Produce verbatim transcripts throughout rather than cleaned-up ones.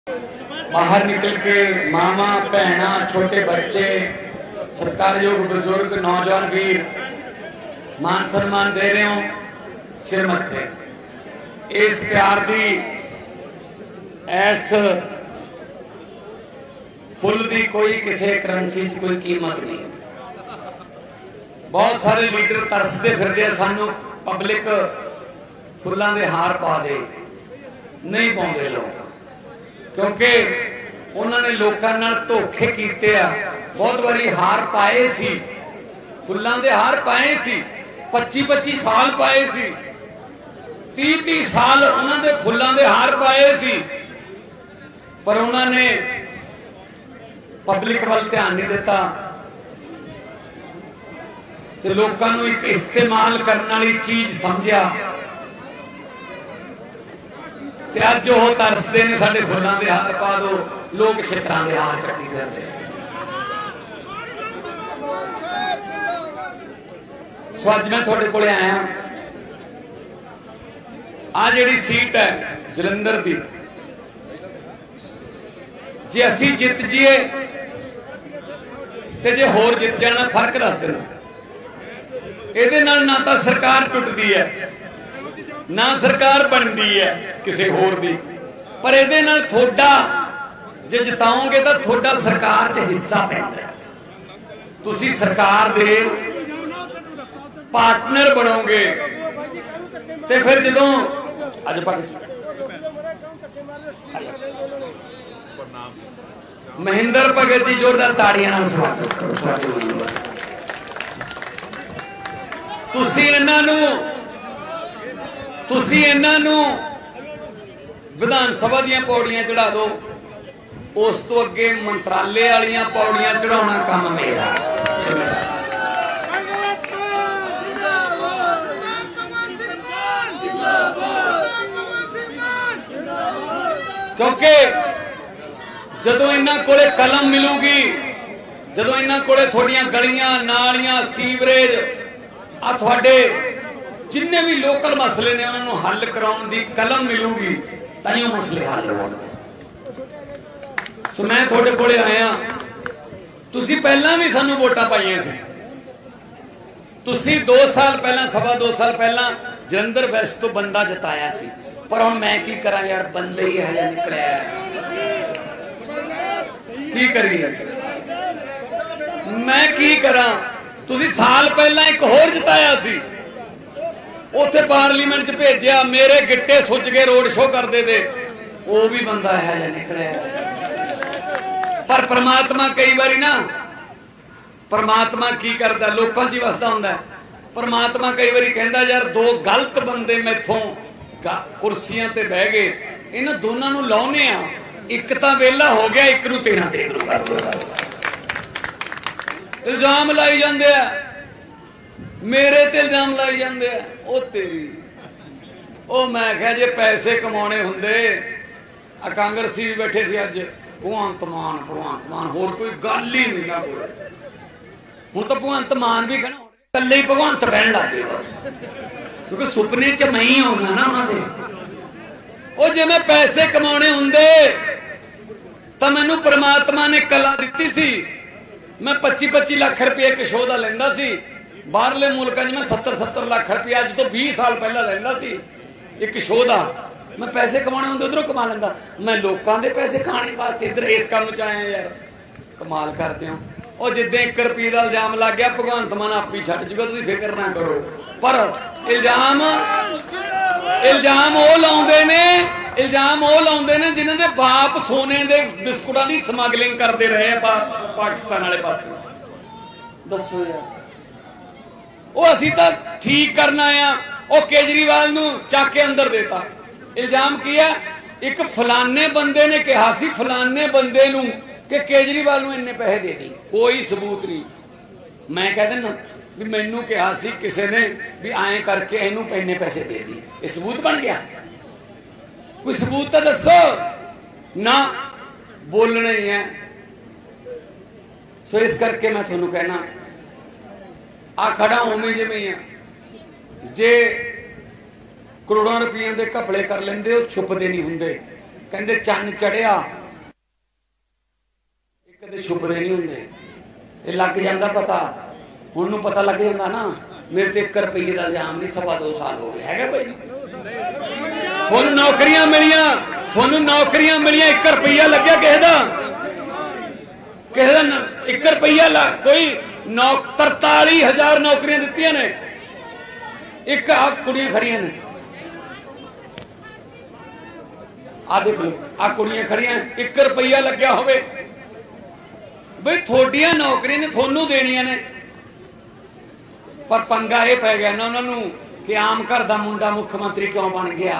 बाहर निकल के मामा भैन छोटे बच्चे सत्कारयोग बुजुर्ग नौजवान वीर मान सम्मान दे रहे हो सिर मत्थे। इस प्यार दी ऐस फुल दी कोई किसी करंसी च कोई कीमत नहीं। बहुत सारे लीडर तरसते फिरदे सानू पब्लिक फुलों के हार पा दे, नहीं पाते लोग, क्योंकि उन्होंने लोगों नाल धोखे कीते आ। बहुत बारी हार पाए सी, फुलों के हार पाए सी, पच्ची पच्ची साल पाए सी, ती ती साल उन्होंने फुलों के हार पाए सी, पर उन्होंने पब्लिक वाल ध्यान नहीं दिता ते लोगों को एक इस्तेमाल करने वाली चीज समझिया। अज वो तरसते ने साडे फुलों के हार पा दो, लोग छित्तरां दे हार चक्की करते। सो अज मैं थोड़े को आया, आ जिहड़ी सीट है जलंधर की, जे असी जित जीए ते जे होर जित जाना फर्क दस देना। इहदे नाल ना तो सरकार टुटदी है ना सरकार बनती है किसी होर दी, पर इहदे नाल थोड़ा जे जिताओगे तो थोड़ा सरकार च हिस्सा पैंदा, तुसी सरकार दे पार्टनर बनोगे। ते फिर जदों अज महेंद्र भगत जी जोरदार ताड़ियां नाल स्वागत करो। तुसी इन्हां नूं तुसी इन्हां नूं विधान सभा दीयां पौड़ियां चढ़ा दो, उस तो अगे मंत्रालय वालियां पौड़ियां चढ़ाउणा काम मेरा। क्योंकि जदों इन्हां कोले कलम मिलूगी, जदों इन्हां कोले थोड़ियां गलियां नालियां सीवरेज आ थोड़े जिन्ने भी लोकल मसले ने उन्होंने हल कराने की कलम मिलूगी, ताइयों मसले हल होणगे। सो मैं थोड़े कोले आया, तुसी पहला भी सानू वोटां पाइयां सी, तुसी दो साल पहला सवा दो साल पहला जलंधर वैस्ट तो बंदा जिताया सी, पर हुण मैं की करा यार, बंदे ही हले निकलिया की करिए, मैं की करा। तुसी साल पहला एक होर जिताया सी, उथे पार्लीमेंट च भेजिया, मेरे गिट्टे सुच के रोड शो करते थे, वो भी बंदा है निकलिया। पर परमात्मा कई बारी ना, परमात्मा की करता लोगों च वसदा हुंदा। परमात्मा कई बारी कहता यार दो गलत बंदे मैथों कुर्सियां ते बह गए, इन्हां दोनों नूं लाउने आ, एक तां वेला हो गया, एक नूं तेरह तेरह नूं कर दो। बस इल्जाम लाई जांदे आ, मेरे ते इल्जाम लाई जांदे आ। ओ तेरी ओ मैं कहा जे पैसे कमाने हुंदे, आ कांग्रेसी भी बैठे सी अज, भगवंत मान भगवंत मान, होर कोई गल ही नहीं ना कोई। हुण तां भगवंत मान भी कहना कल्ले ही भगवंत कहण लग गए, बस क्योंकि सुपने च मैं ही आउणा ना उन्हां दे। ओ जे मैं पैसे कमाने हुंदे तां मैनूं परमात्मा ने कला दित्ती सी, मैं पच्ची पच्ची लाख रुपये एक शो का लेंदा सी। बाहरले मुल्कां च मैं सत्तर सत्तर लाख रुपया अज तो बीस साल पहला लेंदा सी एक शो का। मैं पैसे कमाने होंदे उधरों कमा लेंदा, मैं लोगों के पैसे खाने वास्ते इधर इस काम च आया यार, कमाल करते हो। और जिद्दां एक रुपये का इल्जाम लग गया, भगवंत मान आप ही छड्ड जूगा, तुसीं फिक्र ना करो। पर इल्जाम इल्जाम वो लाउंदे ने, इल्जाम वो लाउंदे ने जिन्हां दे बाप सोने दे बिस्कुटां दी स्मगलिंग करते रहे पा, पाकिस्तान वाले पासे। दसो यार, वो असी तो ठीक करना आ, वो केजरीवाल नूं चक के अंदर देता। इल्जाम किया एक फलाने बंदे ने कहा सी फलाने बंदे नूं कि केजरीवाल नूं इन्ने पैसे दे दी, कोई सबूत नहीं। मैं कह देना भी मैनू कहा सी किसी ने भी आए करके इनू इन्ने पैसे दे दी, ये सबूत बन गया? कोई सबूत तो दसो ना, बोलना ही है। सो इस करके मैं थोनू कहना आ खड़ा उवें जिवें ही जे करोड़ों रुपये के घपले कर लेंदे, छुपते नहीं होंगे। कहते चन्न चढ़िया कदे छुपते नहीं होंगे, ये लग जाता पता। हुण पता लग जाता ना मेरे ते एक रुपये का इल्जाम नहीं, सवा दो साल हो गए है भाई। थोनू नौकरियां मिलियां, थोनू नौकरियां मिलियां, एक रुपया लग्या किसी का, किसी का एक रुपया ला कोई नौ तरताली हजार नौकरियां दित्तियां ने, एक आ कुड़ियां खड़ियां ने, आ देख लो आ कुड़ियां खड़ियां, एक रुपया लग्या होवे बई थोड़ियां नौकरियां ने थोनू देनियां ने। पर पंगा यह पै गया ना उन्होंने कि आम घर का मुंडा मुख्यमंत्री क्यों बन गया।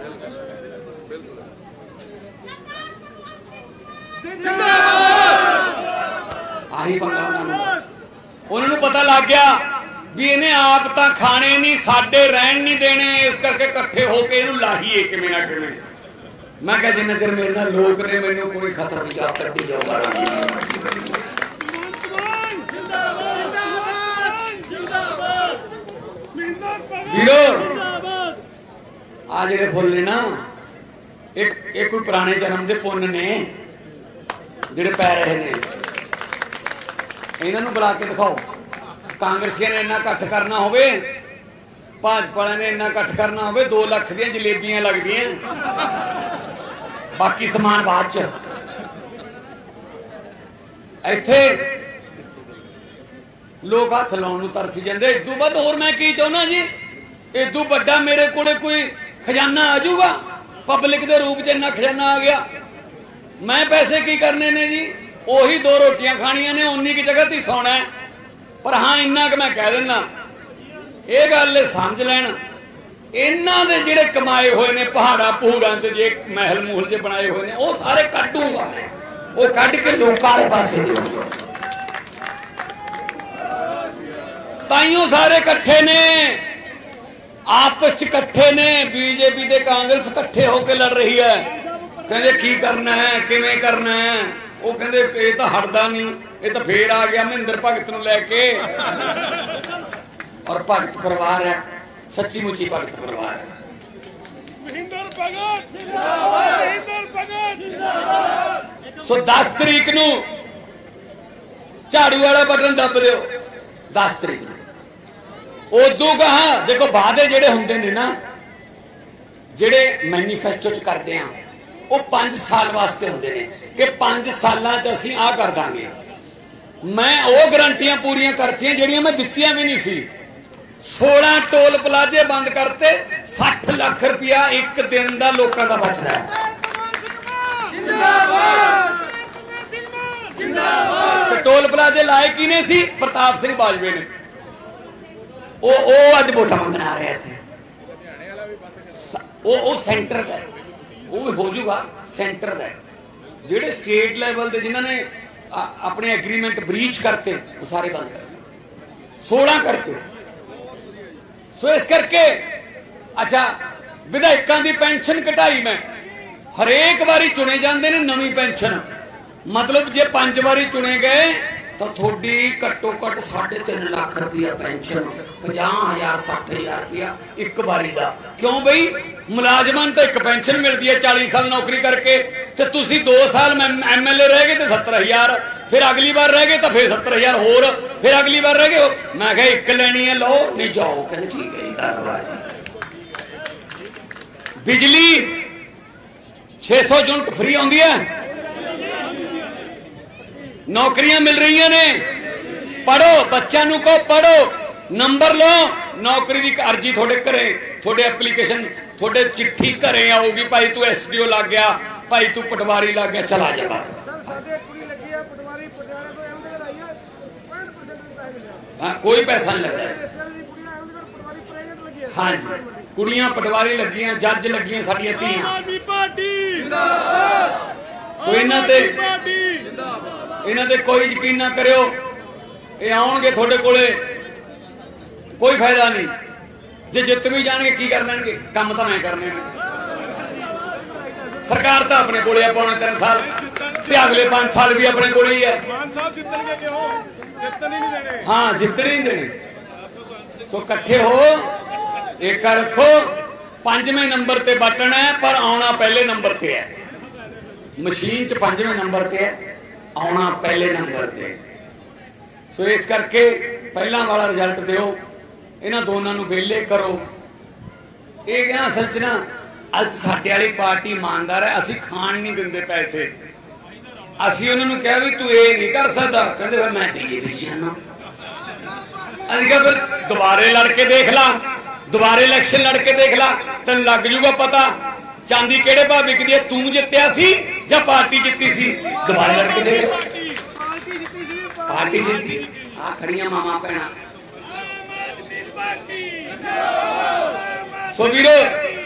आही पंगा उन्होंने, उन्होंने पता लग गया भी इन्हें आप तो खाने नहीं साडे रहन नहीं देने, इस करके इकट्ठे होके इन्हू लाहीए किवें ना किवें। मैं कहा जिन्ना चिर मेरे नाल लोक ने मैनू कोई खतरा नहीं जा कड्डी जाऊगा। वीरो आ जेडे फुल ने ना एक एक कोई पुराने जन्म के पुन्न ने जेडे पै रहे ने, इन्हों बुला के दिखाओ। कांग्रेसियों ने इन्ना इकट्ठ करना होवे, भाजपा ने इन्ना इकट्ठ करना होवे, दो लख दी जलेबियां लगदियां, बाकी समान बाद च। इत्थे लोग हाथ लाउण नूं तरसी जांदे। इदू बाद होर मैं की चाहुंदा जी, इदू वड्डा मेरे कोले कोई खजाना आ जाऊगा, पब्लिक के रूप च इन्ना खजाना आ गया। मैं पैसे की करने ने जी, ओही दो रोटियां खानियां ने, उन्नी की जगह ती सोना है। पर हाँ इन्ना कि मैं कह देना, ये गल समझ लैन, इन्हां दे जिहड़े कमाए हुए ने पहाड़ा पहूड़ां च जे महल मूहल च बनाए हुए ने, वो सारे कड्डूगा, वो कड्ड के लोकां दे पासे ताइयों सारे इकट्ठे ने, आपस च इकट्ठे ने। बीजेपी ते कांग्रेस इकट्ठे होकर लड़ रही है, कहते की करना है किवें करना है। वो कहते ये तो हटदा नहीं, ये तो फिर आ गया महिंदर भगत नूं लैके। और भगत परिवार है, सच्ची मुची भगत परिवार है। सो दस तरीक नूं झाड़ू वाला बटन दब दिओ, दस तरीक नूं। उदू कहा देखो वादे जेडे हुंदे ने ना, जेडे मैनीफेस्टो च करते हैं, वो पांच साल वास्ते होंदे ने कि पांच सालां च असीं आ कर दांगे। मैं वो गारंटियां पूरियां करतियां जिहड़ियां मैं दित्तियां भी नहीं सी। सोलह टोल प्लाजे बंद करते, सठ लाख रुपया एक दिन का लोगों का बचदा है। टोल प्लाजे लाए किने सी? प्रताप सिंह बाजवे ने। वो वो अज वोटां मंगण आ रहे थे, वो वो सेंटर का वो भी हो जाऊगा सेंटर का। जेडे स्टेट लेवल के जिन्होंने अपने एग्रीमेंट ब्रीच करते वो सारे बंद कर, सोलह करते। सो इस करके अच्छा विधायकों की पेंशन घटाई मैं, हरेक बारी चुने जाते ने नवी पेंशन। मतलब जे पांच बारी चुने गए तो थोड़ी घट्टो घट साढ़े तीन लाख रुपया पेंशन, पचास हजार सठ हजार रुपया एक बारी का। क्यों बई मुलाजमान तो एक पेंशन मिलती है चालीस साल नौकरी करके, तो तुसी दो साल एम एल ए रह गए तो सत्तर हजार, फिर अगली बार रह गए तो फिर सत्तर हजार होर, फिर अगली बार रह गए। मैं कहा एक लेनी है लो, नहीं जाओ, कहते ठीक है जी। बिजली छे सौ यूनिट फ्री आउंदी है, नौकरियां मिल रही ने। पढ़ो, बच्चों को पढ़ो, नंबर लो, नौकरी की अर्जी थोड़े घरे, थोड़े एप्लीकेशन, थोड़े चिट्ठी घरे आऊगी, भाई तू एस डी ओ लग गया, भाई तू पटवारी लग गया, चला जा। हाँ कोई पैसा नहीं लगता। हाँ जी, कुड़ियां पटवारी लगियां, जज लगियां, साडियां धीआं। सो इन्हां ते इन्हां ते कोई यकीन ना करियो, ये आउणगे थोड़े कोले, कोई फायदा नहीं। जे जित भी जाणगे की कर लैणगे, काम तो मैं करने ने। सरकार तो अपने कोले है पौने तीन साल, ते अगले पांच साल भी अपने कोले ही है। हाँ जितने नहीं देने। सो कट्ठे हो, एक रखो, पंजवें नंबर ते बटन है, पर आना पहले नंबर ते है। मशीन च पंजवें नंबर ते है, आना पहले नंबर ते। सो इस करके पहला वाला रिजल्ट दिओ, इन्हां दोनों नूं वेले करो। ये ना असल च ना अज साडे वाली पार्टी ईमानदार है, असीं खाण नहीं दिंदे पैसे। असीं उन्हां नूं कहा भी तू ये नहीं कर सकदा, कहंदे फिर मैं बीजेपी जाना। असीं कहा फिर दोबारे लड़के देख ला, दोबारे इलैक्शन लड़के देख ला, तेन लग जूगा पता चांदी किहड़े भाव विकदी है, तू जित्तिया सी जां पार्टी जित्ती सी। दोबारे लड़के देख, पार्टी जित्ती। आ खड़ियां मामा भैणां। सो वीरो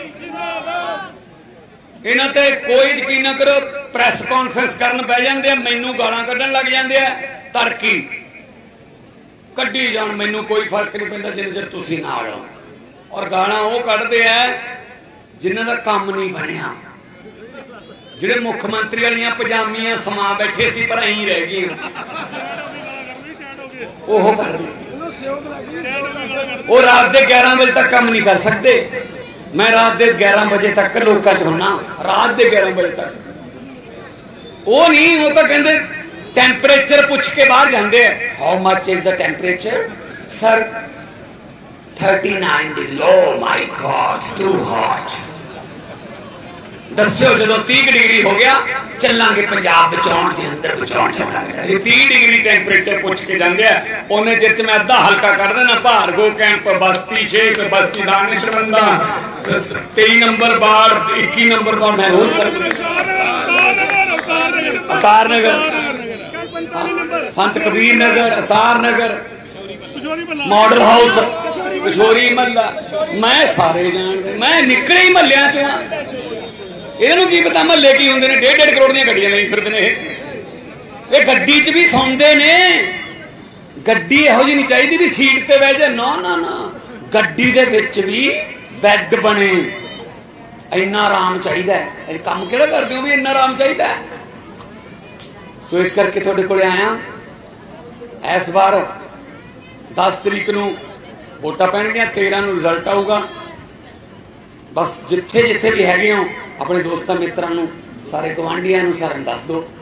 इन्हां ते कोई यकीन ना करो, प्रैस कॉन्फ्रेंस करन बह जांदे आ, मैनू गालां कड्ढण लग जांदे आ, तड़की कड्ढी जाण, मैनू कोई फर्क नहीं पैंदा जिन्ने चਿਰ तुसीं नाल हो। और गालां वो कड्ढदे आ जिन्हां दा काम नहीं बनिया, जिहड़े मुख मंत्री वालियां पजामियां समा बैठे सी पर अहीं रह गए, ओह करदे। वो रात के ग्यारह बजे तक काम नहीं कर सकते। मैं रात के ग्यारह बजे तक लोकां च हुन्ना, रात के ग्यारह बजे तक। वो नहीं, वो तो कहते टेंपरेचर पूछ के बाहर जाते हैं, how much is the temperature sir, thirty nine degree. Oh my god too hot. दस्यो जो तीह डिग्री हो गया चलांगे पंजाब बचाउण जलंधर बचाउण चलांगे। तीह डिग्री टेंपरेचर पूछ के जाते हैं, उन्हें चिर च मैं अद्धा हल्का कर देना, भारगो कैंप बस्ती शेख बस्ती दानिशबंदा तेई नंबर बाढ़ इक्की नंबर बाढ़ मैं रोज अवतार नगर संत कबीर नगर अवतार नगर मॉडल हाउस किशोरी महला मैं सारे जानते। मैं निकले ही महलिया चो हाँ, इन्हों की पता महल्ले की होंगे ने, डेढ़ डेढ़ करोड़ दी गड्डियां नहीं फिरते ने, ये गड्डी च भी सौंदे ने। गड्डी इहो जी नहीं चाहिए भी सीट ते बह जाए, ना ना ना, गड्डी दे विच भी बैड बने, इन्ना आराम चाहिए। काम किहड़ा करदे हो भी इन्ना आराम चाहिए। सो इस करके तुहाडे कोले आया, इस बार दस तरीक नूं वोटां पैणगीआं, तेरह नूं रिजल्ट आऊगा। बस जिथे जिथे भी हैगे हो अपने दोस्तों मित्रां नूं, सारे गवांढियां नूं सारिआं नूं दस दो।